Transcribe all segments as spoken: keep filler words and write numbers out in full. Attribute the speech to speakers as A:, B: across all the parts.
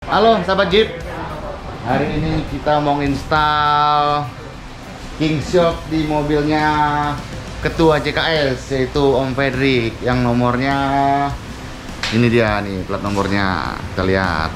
A: Halo sahabat Jeep, hari ini kita mau install King Shock di mobilnya Ketua J K S, yaitu Om Fedrik, yang nomornya ini dia nih, plat nomornya kita lihat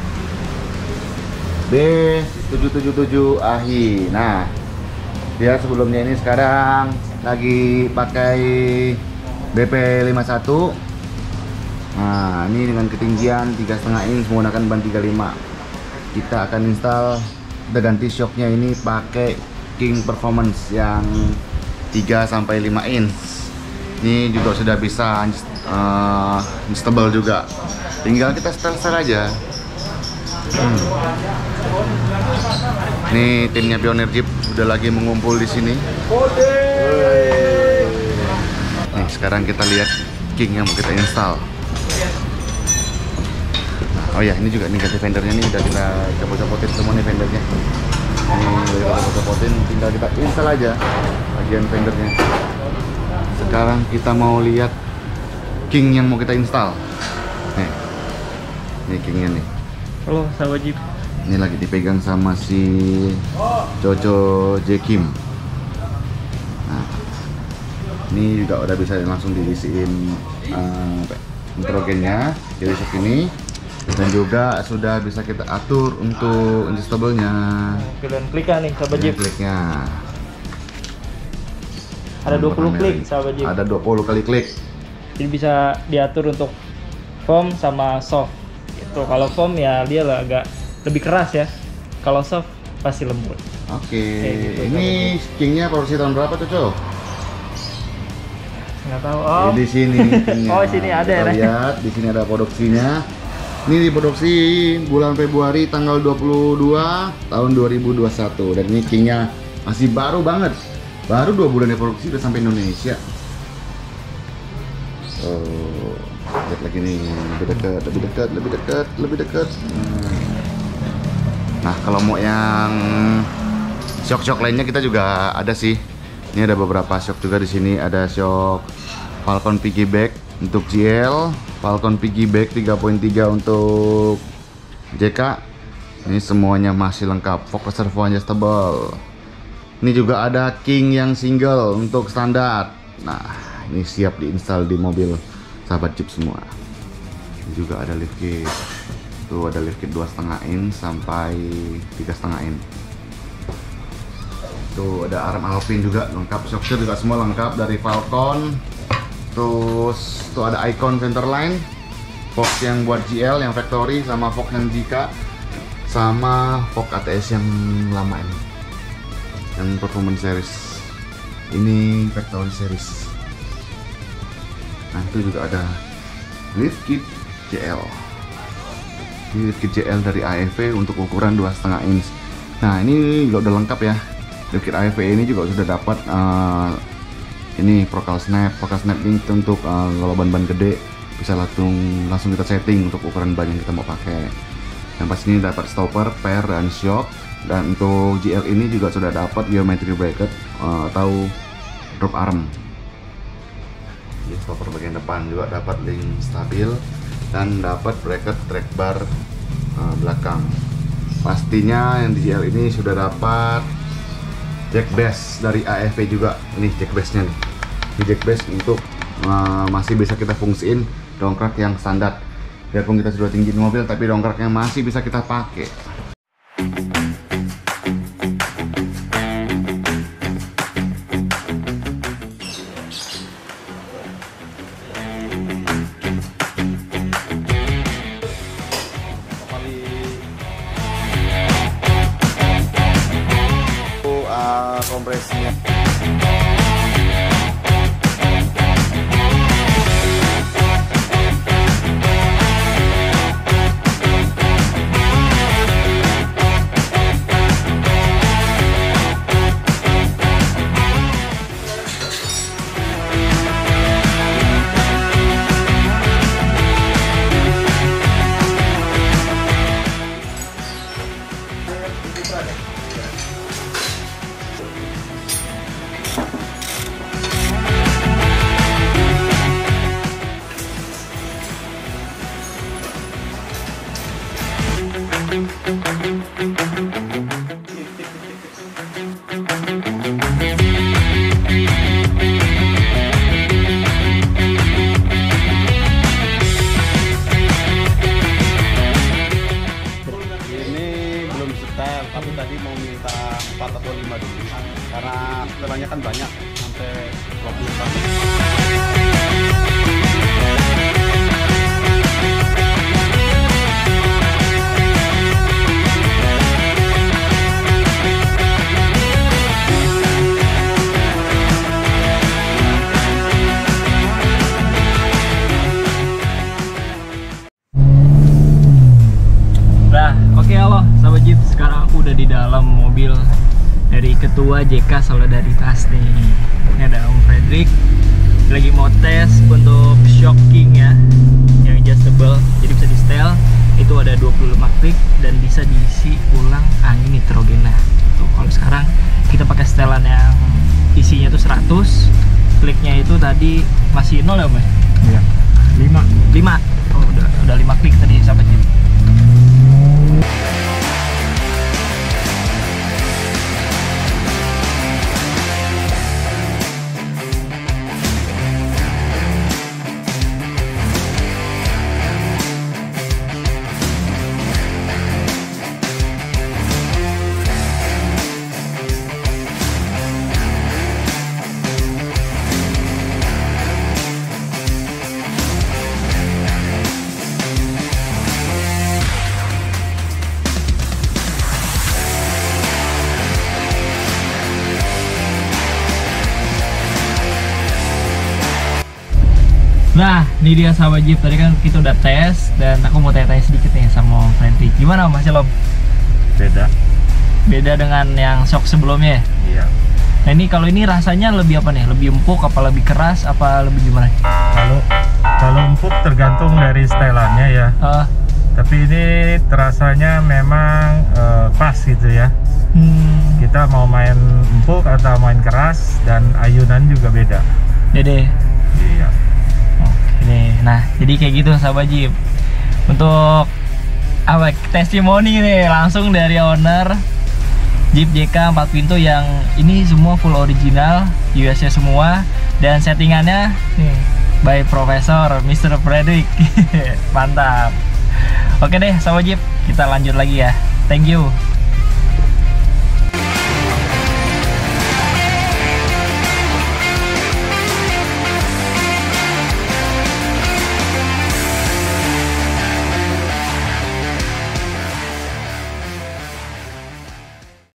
A: B tujuh tujuh tujuh A H I. Nah, dia sebelumnya ini sekarang lagi pakai B P lima puluh satu. Nah, ini dengan ketinggian tiga koma lima inch menggunakan ban tiga puluh lima. Kita akan install, kita ganti shocknya ini pakai King Performance yang tiga sampai lima inch. Ini juga sudah bisa uh, instable juga. Tinggal kita setel-setel aja. Hmm. Nih timnya Pioneer Jeep sudah lagi mengumpul di sini. Nih, sekarang kita lihat King yang mau kita install. Oh ya, ini juga nih ganti fendernya nih, udah kita copot-copotin semua nih fendernya. Ini udah kita copot-copotin, tinggal kita install aja bagian fendernya. Sekarang kita mau lihat King yang mau kita install. Nih, ini Kingnya nih.
B: Halo sahabat Jeep.
A: Ini lagi dipegang sama si Coco J Kim. Nah, ini juga udah bisa langsung diisiin uh, nitrogennya jadi shock ini. Dan juga sudah bisa kita atur untuk adjustable-nya.
B: Kalian klikkan nih sahabat Jeep.
A: Kliknya.
B: Ada dua puluh klik sahabat Jeep.
A: Ada dua puluh kali klik.
B: Jadi bisa diatur untuk foam sama soft. Itu kalau foam ya dia lah agak lebih keras ya. Kalau soft pasti lembut.
A: Oke.
B: Gitu,
A: ini Kingnya produksi tahun berapa tuh, Cok?
B: Nggak tahu. Oh.
A: Di sini Kingnya.
B: Oh, sini ada ya.
A: Kita lihat di sini ada produksinya. Ini diproduksi bulan Februari tanggal dua puluh dua tahun dua ribu dua puluh satu, dan ini Kingnya masih baru banget, baru dua bulan diproduksi udah sampai Indonesia. Oh, lihat lagi nih, lebih dekat, lebih dekat, lebih dekat, lebih dekat. Nah, kalau mau yang shock-shock lainnya kita juga ada sih. Ini ada beberapa shock juga di sini. Ada shock Falcon Piggyback untuk G L, Falcon Piggyback tiga koma tiga untuk J K. Ini semuanya masih lengkap, focus servo adjustable. Ini juga ada King yang single untuk standar. Nah, ini siap diinstal di mobil sahabat Jeep semua. Ini juga ada lift kit. Tuh ada lift kit dua koma lima inch sampai tiga koma lima inch. Tuh ada arm Alpine juga lengkap, shocknya juga semua lengkap dari Falcon. Terus tuh ada icon centerline, Fox yang buat G L yang factory, sama Fox yang J K, sama Fox A T S yang lama ini, yang performance series. Ini factory series. Nah, itu juga ada lift kit J L. Ini lift kit J L dari A E V untuk ukuran dua koma lima inch. Nah, ini juga udah lengkap ya. Lift kit A E V ini juga sudah dapat uh, ini Procal Snap, Procal Snap ini untuk uh, kalau ban-ban gede bisa langsung langsung kita setting untuk ukuran ban yang kita mau pakai. Yang pas ini dapat stopper, pair, dan shock. Dan untuk G L ini juga sudah dapat geometry bracket uh, atau drop arm. Ini stopper bagian depan juga dapat link stabil dan dapat bracket track bar uh, belakang. Pastinya yang di G L ini sudah dapat jack bass dari A E V juga. Ini jack bassnya nih. Ini jack bass untuk uh, masih bisa kita fungsiin dongkrak yang standar. Biarpun kita sudah tinggi di mobil, tapi dongkraknya masih bisa kita pakai. Uh, kompresinya.
C: Tapi tadi mau minta empat atau lima dulu karena setelahnya kan banyak sampai dua puluh tahun.
B: Nah, oke okay, halo sahabat Jeep, sekarang aku udah di dalam mobil dari Ketua J K Solidaritas nih. Ini ada Om Fredrik lagi mau tes untuk shocking ya, yang adjustable, jadi bisa di setel. Itu ada dua puluh lima klik dan bisa diisi ulang angin nitrogennya. Tuh, kalau sekarang kita pakai setelan yang isinya tuh seratus, kliknya itu tadi masih nol ya Om? Iya, lima. lima. Oh, udah udah lima klik tadi sahabat Jeep. Nah, ini dia sahabat Jeep, tadi kan kita udah tes dan aku mau tanya-tanya sedikit nih sama Om Fredrik. Gimana Mas Om?
D: Beda.
B: Beda dengan yang shock sebelumnya?
D: Iya.
B: Nah ini kalau ini rasanya lebih apa nih? Lebih empuk, apa lebih keras, apa lebih gimana?
D: Kalau kalau empuk tergantung dari setelannya ya.
B: Uh,
D: Tapi ini terasanya memang uh, pas gitu ya.
B: hmm,
D: Kita mau main empuk atau main keras dan ayunan juga beda.
B: Dede.
D: Iya.
B: Oke, nah jadi kayak gitu sahabat Jeep. Untuk apa testimoni nih langsung dari owner Jeep J K empat pintu yang ini semua full original, U S-nya semua, dan settingannya nih by Profesor mister Fredrik. Mantap. Oke deh sahabat Jeep, kita lanjut lagi ya. Thank you.